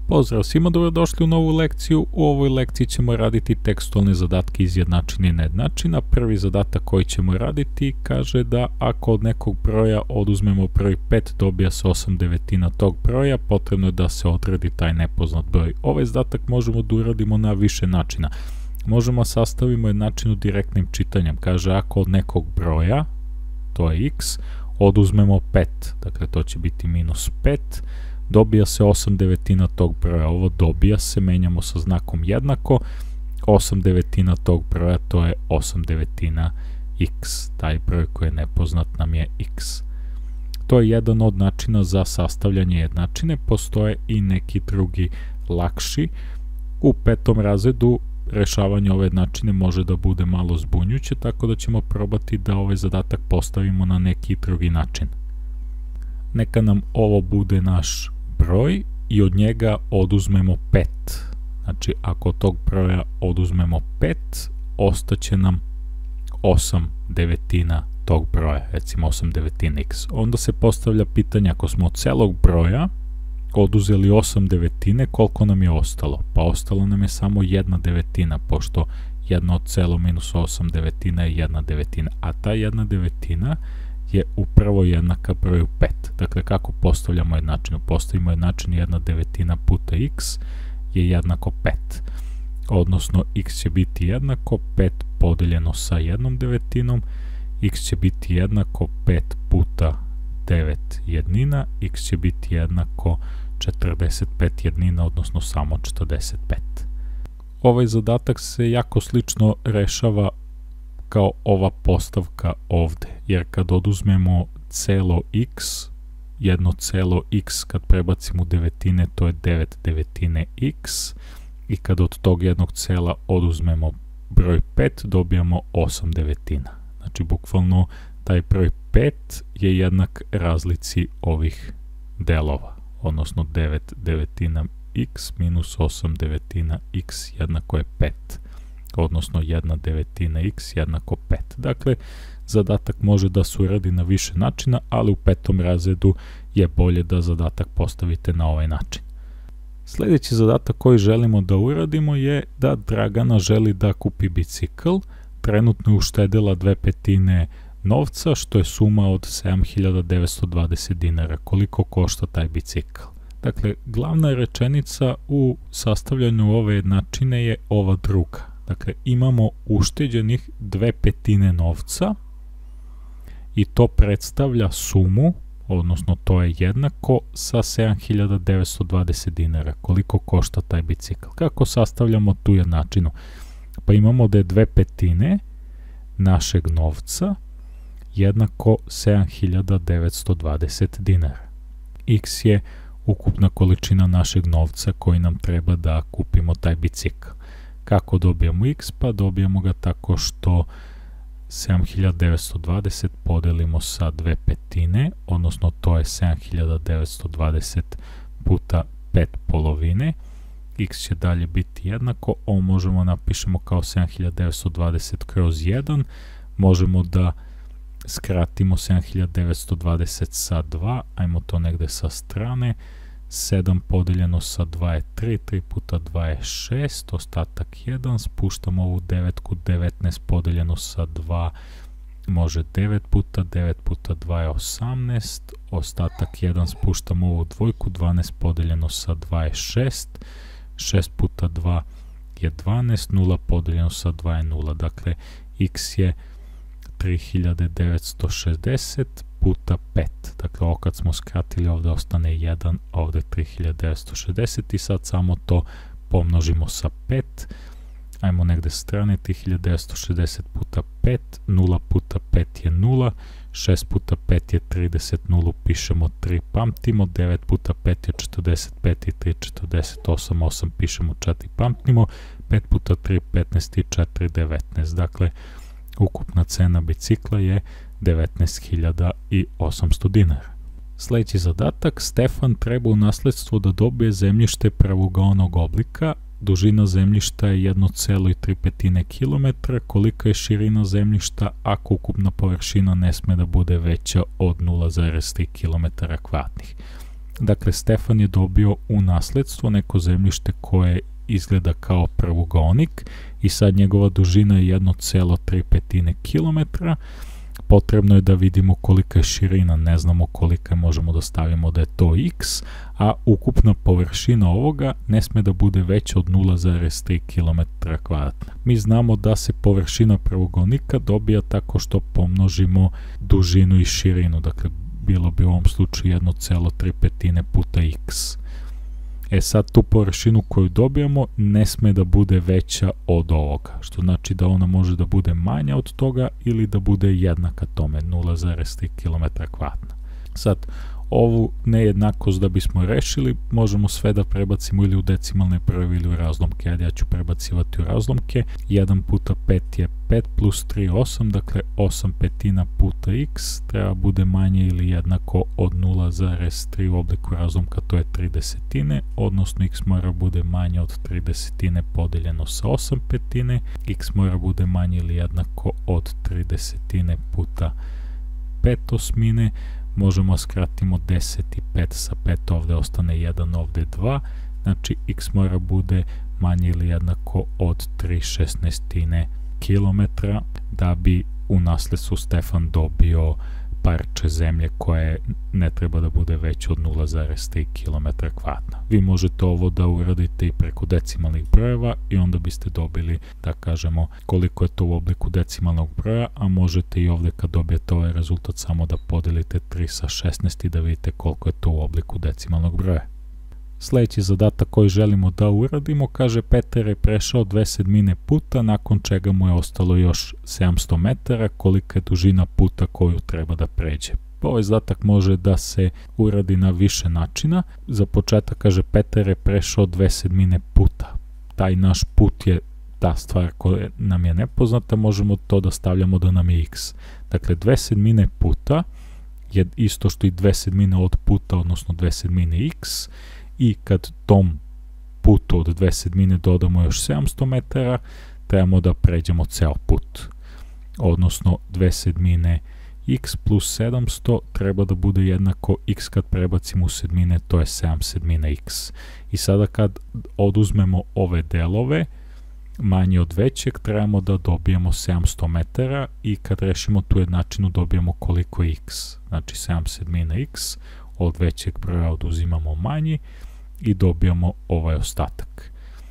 Pozdrav svima, dobrodošli u novu lekciju. U ovoj lekciji ćemo raditi tekstualne zadatke izjednačine i nejednačina. Prvi zadatak koji ćemo raditi kaže da ako od nekog broja oduzmemo broj 5, dobija se 8/9 tog broja, potrebno je da se odredi taj nepoznat broj. Ovaj zadatak možemo da uradimo na više načina. Možemo sastavimo jednačinu direktnim čitanjem. Kaže ako od nekog broja, to je x, oduzmemo 5, dakle to će biti -5, dobija se 8/9 tog broja. Ovo dobija se, menjamo sa znakom jednako, 8/9 tog broja, to je 8/9 x, taj broj koji je nepoznat nam je x. To je jedan od načina za sastavljanje jednačine, postoje i neki drugi lakši. U 5. razredu rešavanje ove jednačine može da bude malo zbunjujuće, tako da ćemo probati da ovaj zadatak postavimo na neki drugi način. Neka nam ovo bude naš broj i od njega oduzmemo 5. Znači, ako od tog broja oduzmemo 5, ostaće nam 8/9 tog broja, recimo 8/9x. Onda se postavlja pitanje, ako smo od celog broja oduzeli 8/9, koliko nam je ostalo? Pa ostalo nam je samo 1/9, pošto 1 od celo minus 8/9 je 1/9, a ta 1/9 je upravo jednaka broju 5. Dakle, kako postavljamo jednačinu? Postavimo jednačinu 1/9 puta x je jednako 5. Odnosno, x će biti jednako 5 podeljeno sa 1/9, x će biti jednako 5 puta 9 jednina, x će biti jednako 45 jednina, odnosno samo 45. Ovaj zadatak se jako slično rešava kao ova postavka ovde, jer kad oduzmemo celo x, jedno celo x kad prebacimo u devetine, to je 9/9 x, i kad od tog jednog cela oduzmemo broj 5, dobijamo 8/9. Znači, bukvalno taj broj 5 je jednak razlici ovih delova, odnosno 9/9 x minus 8/9 x jednako je 5. Odnosno 1/9 x jednako 5. Dakle, zadatak može da se uradi na više načina, ali u 5. razredu je bolje da zadatak postavite na ovaj način. Sljedeći zadatak koji želimo da uradimo je da Dragana želi da kupi bicikl. Trenutno je uštedela 2/5 novca, što je suma od 7.920 dinara. Koliko košta taj bicikl? Dakle, glavna rečenica u sastavljanju ove jednačine je ova druga. Dakle, imamo ušteđenih 2/5 novca i to predstavlja sumu, odnosno to je jednako sa 7.920 dinara. Koliko košta taj bicikl? Kako sastavljamo tu jednačinu? Pa imamo da je 2/5 našeg novca jednako 7.920 dinara. X je ukupna količina našeg novca koji nam treba da kupimo taj bicikl. Kako dobijamo x? Pa dobijamo ga tako što 7.920 podelimo sa 2/5, odnosno to je 7.920 puta 5 polovine. X će dalje biti jednako, ovo možemo napišemo kao 7.920 kroz 1, možemo da skratimo 7.920 sa 2, ajmo to negde sa strane, 7 podeljeno sa 2 je 3, 3 puta 2 je 6, ostatak 1, spuštamo ovu 9, 19 podeljeno sa 2 može 9 puta, 9 puta 2 je 18, ostatak 1, spuštamo ovu dvojku, 12 podeljeno sa 2 je 6, 6 puta 2 je 12, 0 podeljeno sa 2 je 0, dakle x je 3.960 puta 5. Dakle, ovo kad smo skratili, ovde ostane 1, ovde 3.960 i sad samo to pomnožimo sa 5. Ajmo negde strane, 3.960 puta 5, 0 puta 5 je 0, 6 puta 5 je 30, 0 pišemo 3, pamtimo, 9 puta 5 je 45 i 3, 48, 8 pišemo 4, pamtimo, 5 puta 3, 15 i 4, 19. Dakle, ukupna cena bicikla je 19.800 dinara. Sljedeći zadatak, Stefan treba u nasledstvo da dobije zemljište pravougaonog oblika. Dužina zemljišta je 1,3 km, kolika je širina zemljišta ako ukupna površina ne sme da bude veća od 0,3 km2. Dakle, Stefan je dobio u nasljedstvo neko zemljište koje izgleda kao prvogonik i sad njegova dužina je 1,3 km. Potrebno je da vidimo kolika je širina, ne znamo kolika je, možemo da stavimo da je to x, a ukupna površina ovoga ne sme da bude veća od 0,3 km². Mi znamo da se površina prvogonika dobija tako što pomnožimo dužinu i širinu, dakle bilo bi u ovom slučaju 1,3 puta x. Sad tu površinu koju dobijamo ne sme da bude veća od ovoga, što znači da ona može da bude manja od toga ili da bude jednaka tome, 0,3 km². Sad, ovu nejednakost da bismo rešili, možemo sve da prebacimo ili u decimalne brojeve ili u razlomke. Ja ću prebacivati u razlomke. 1 puta 5 je 5 plus 3 8, dakle 8 petina puta x treba bude manje ili jednako od 0,3 u obliku razlomka, to je 3 desetine, odnosno x mora bude manje od 3 desetine podeljeno sa 8 petine, x mora bude manje ili jednako od 3 desetine puta 5 osmine. Možemo skratimo 10 i 5 sa 5, ovde ostane 1, ovde 2, znači x mora bude manje ili jednako od 3/16 kilometra da bi u nasljedstvu Stefan dobio parče zemlje koje ne treba da bude veće od 0,3 km². Vi možete ovo da uradite i preko decimalnih brojeva i onda biste dobili, da kažemo, koliko je to u obliku decimalnog broja, a možete i ovde kad dobijete ovaj rezultat samo da podelite 3 sa 16 i da vidite koliko je to u obliku decimalnog broja. Sljedeći zadatak koji želimo da uradimo, kaže Petar je prešao 2/7 puta, nakon čega mu je ostalo još 700 metara, kolika je dužina puta koju treba da pređe. Ovaj zadatak može da se uradi na više načina. Za početak, kaže, Petar je prešao 2/7 puta. Taj naš put je ta stvar koja nam je nepoznata, možemo to da stavljamo da nam je x. Dakle, 2/7 puta je isto što i 2/7 od puta, odnosno 2/7 x, i kad tom putu od 2/7 dodamo još 700 metara, trebamo da pređemo ceo put. Odnosno 2/7 x plus 700 treba da bude jednako x kad prebacimo u sedmine, to je 7/7 x. I sada kad oduzmemo ove delove, manje od većeg, trebamo da dobijemo 700 metara i kad rešimo tu jednačinu dobijemo koliko je x. Znači 7/7 x, od većeg broja oduzimamo manji i dobijamo ovaj ostatak.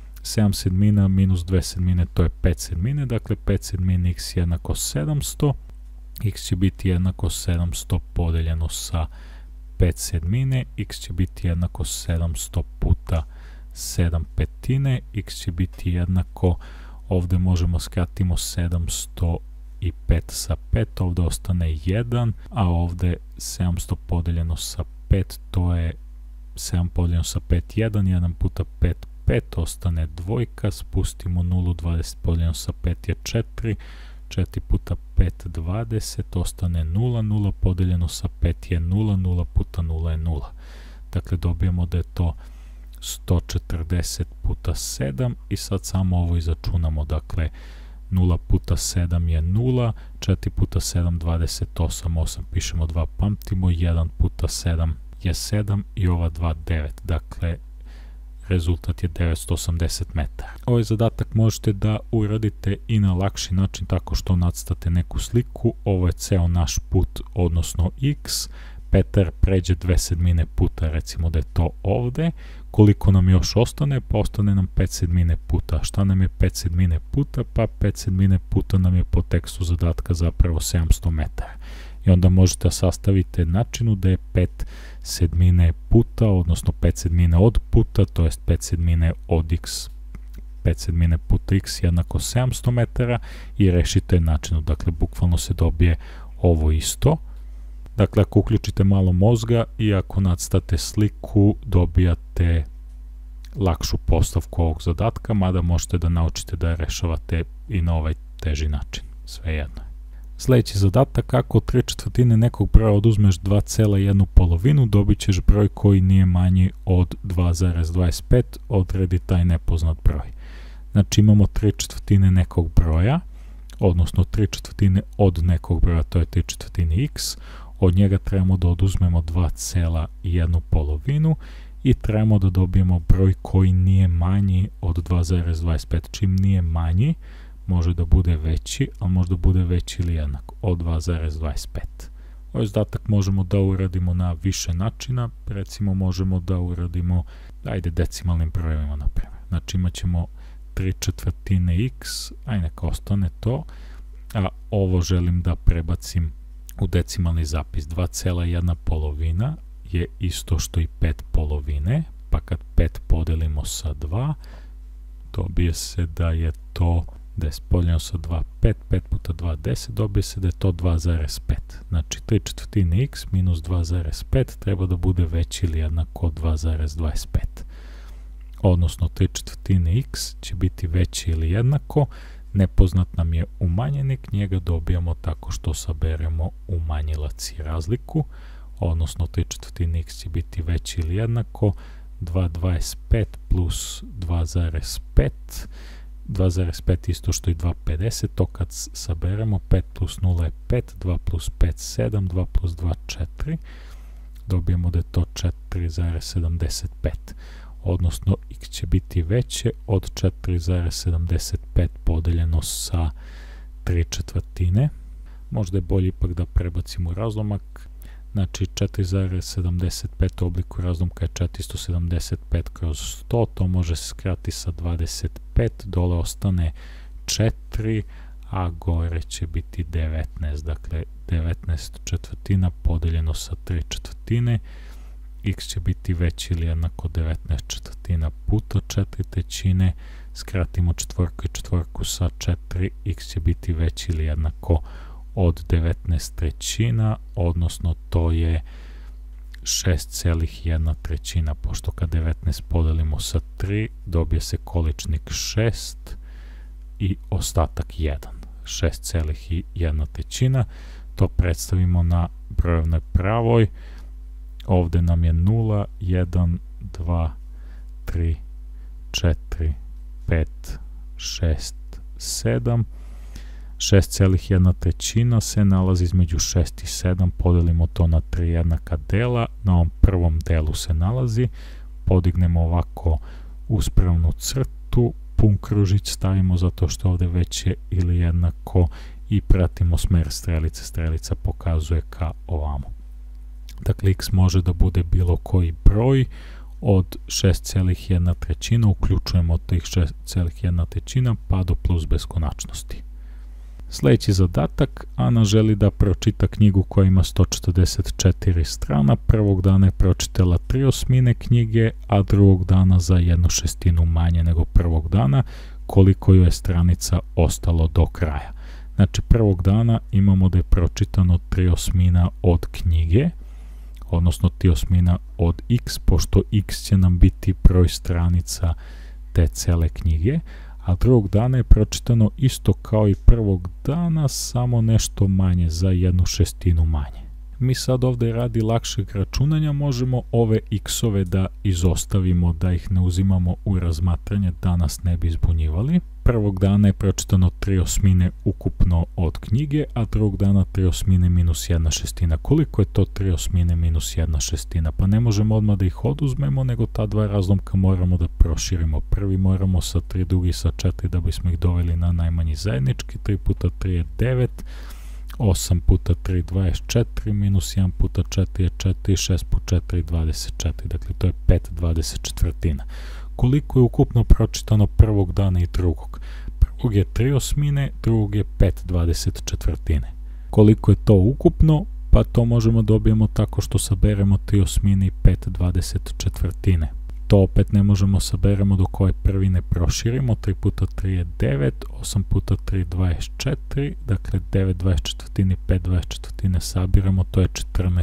7/7 minus 2/7, to je 5/7, dakle 5/7 x je jednako 700, x će biti jednako 700 podeljeno sa 5/7, x će biti jednako 700 puta 7 petine, x će biti jednako, ovde možemo skratimo 705 sa 5, ovde ostane 1, a ovde 700 podeljeno sa 5, to je 7 podeljeno sa 5, 1, 1 puta 5, 5, ostane dvojka, spustimo 0, 20 podeljeno sa 5 je 4, 4 puta 5, 20, ostane 0, 0 podeljeno sa 5 je 0, 0 puta 0 je 0. Dakle, dobijemo da je to 140 puta 7 i sad samo ovo izračunamo, dakle 0 puta 7 je 0, 4 puta 7, 28, 8 pišemo 2, pamtimo, 1 puta 7 je 7 i ova 2, 9, dakle rezultat je 980 metara. Ovaj zadatak možete da uradite i na lakši način tako što nacrtate neku sliku. Ovo je ceo naš put, odnosno x. Petar pređe 2/7 puta, recimo da je to ovde. Koliko nam još ostane? Pa ostane nam 5/7 puta. Šta nam je 5/7 puta? Pa 5/7 puta nam je po tekstu zadatka zapravo 700 metara. I onda možete sastaviti jednačinu da je 5/7 puta, odnosno 5/7 od puta, to jest 5/7 od x, 5/7 puta x jednako 700 metara i rešite jednačinu. Dakle, bukvalno se dobije ovo isto. Dakle, ako uključite malo mozga i ako nacrtate sliku, dobijate lakšu postavku ovog zadatka, mada možete da naučite da je rešavate i na ovaj teži način. Svejedno. Sljedeći zadatak, ako od 3/4 nekog broja oduzmeš 2,1 polovinu, dobit ćeš broj koji nije manji od 2,25, odredi taj nepoznat broj. Znači imamo 3/4 nekog broja, odnosno 3/4 od nekog broja, to je 3/4 x, od njega trebamo da oduzmemo 2,1 i trebamo da dobijemo broj koji nije manji od 2,25. Čim nije manji, može da bude veći, ali može da bude veći ili jednak od 2,25. Ovaj zadatak možemo da uradimo na više načina, recimo možemo da uradimo, decimalnim brojevima naprimjer. Znači imat ćemo 3/4 x, neka ostane to, a ovo želim da prebacim u decimalni zapis. 2,1 je isto što i 5 polovine, pa kad 5 podelimo sa 2, dobije se da je to 10 podeljeno sa 2, 5 puta 2, 10, dobije se da je to 2,5. Znači 3/4 x minus 2,5 treba da bude veći ili jednako od 2,25. Odnosno 3/4 x će biti veći ili jednako, nepoznat nam je umanjenik, njega dobijamo tako što saberemo umanjilac i razliku, odnosno 3/4 x će biti veći ili jednako 2,25 plus 2,5, 2,5 isto što i 2,50, to kad saberemo 5 plus 0 je 5, 2 plus 5 7, 2 plus 2 4, dobijemo da je to 4,75, odnosno x će biti veće od 4,75 podeljeno sa 3/4. Možda je bolje ipak da prebacimo razlomak, znači 4,75 u obliku razlomka je 475 kroz 100, to može se skrati sa 25, dole ostane 4, a gore će biti 19, dakle 19/4 podeljeno sa 3/4, x će biti veći ili jednako 19/4 puta 4/3, skratimo četvorku i četvorku sa 4, x će biti veći ili jednako od 19/3, odnosno to je 6,1/3, pošto kad 19 podelimo sa 3, dobije se količnik 6 i ostatak 1. 6,1/3, to predstavimo na brojevnoj pravoj, ovde nam je 0, 1, 2, 3, 4, 5, 6, 7, 6,1/3 se nalazi između 6 i 7, podelimo to na 3 jednaka dela, na ovom prvom delu se nalazi, podignemo ovako uspravnu crtu, pun kružić stavimo zato što ovde veće ili jednako i pratimo smer strelice, strelica pokazuje ka ovamo. Dakle, x može da bude bilo koji broj od 6,1/3, uključujemo tih 6,1/3 pa do plus beskonačnosti. Sljedeći zadatak, Ana želi da pročita knjigu koja ima 144 strana. Prvog dana je pročitala 3/8 knjige, a drugog dana za 1/6 manje nego prvog dana. Koliko joj je stranica ostalo do kraja? Znači, prvog dana imamo da je pročitano 3/8 od knjige, odnosno 3/8 od x, pošto x će nam biti broj stranica te cele knjige, a drugog dana je pročitano isto kao i prvog dana, samo nešto manje, za 1/6 manje. Mi sad ovde radi lakšeg računanja možemo ove x-ove da izostavimo, da ih ne uzimamo u razmatranje, da nas ne bi zbunjivali. Prvog dana je pročitano 3/8 ukupno od knjige, a drugog dana 3/8 minus 1/6. Koliko je to 3/8 minus 1/6? Pa ne možemo odmah da ih oduzmemo, nego ta dva razlomka moramo da proširimo. Prvi moramo sa 3, drugi sa 4 da bismo ih doveli na najmanji zajednički. 3 puta 3 je 9, 8 puta 3 24, minus 1 puta 4 je 4, 6 puta 4 je 24, dakle to je 5/24. Koliko je ukupno pročitano prvog dana i drugog? Prvog je 3/8, drugog je 5/24. Koliko je to ukupno? Pa to možemo dobijemo tako što saberemo 3/8 i 5/24. To opet ne možemo saberemo dok ovaj prvi ne proširimo. 3 puta 3 je 9, 8 puta 3 24, dakle 9/24 i 5/24 sabiramo, to je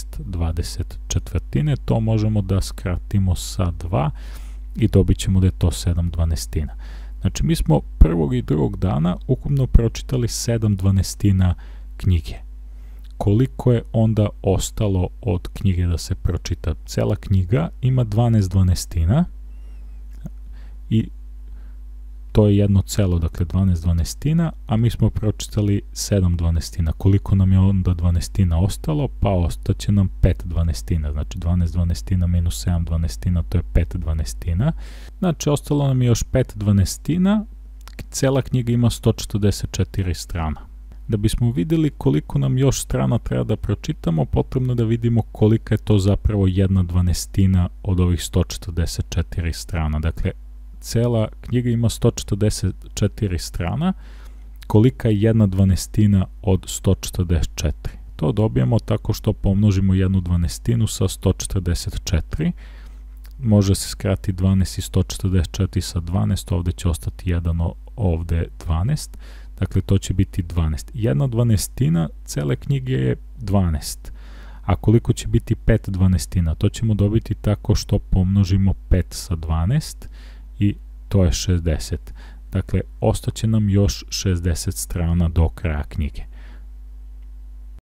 14/24. To možemo da skratimo sa 2 i dobit ćemo da je to 7/12. Znači, mi smo prvog i drugog dana ukupno pročitali 7/12 knjige. Koliko je onda ostalo od knjige da se pročita? Cela knjiga ima 12/12 i to je jedno celo, dakle 12 dvanestina, a mi smo pročitali 7 dvanestina. Koliko nam je onda dvanestina ostalo? Pa ostaće nam 5 dvanestina, znači 12 dvanestina minus 7 dvanestina, to je 5 dvanestina. Znači, ostalo nam je još 5 dvanestina, cela knjiga ima 144 strana. Da bismo vidjeli koliko nam još strana treba da pročitamo, potrebno da vidimo kolika je to zapravo jedna dvanestina od ovih 144 strana. Dakle, cela knjiga ima 144 strana, kolika je jedna dvanestina od 144. To dobijemo tako što pomnožimo jednu dvanestinu sa 144. Može se skrati 12 i 144 sa 12, ovde će ostati 1, ovde 12. Dakle, to će biti 12. Jedna dvanestina cele knjige je 12. A koliko će biti 5 dvanestina? To ćemo dobiti tako što pomnožimo 5 sa 12 i to je 60. Dakle, ostaće nam još 60 strana do kraja knjige.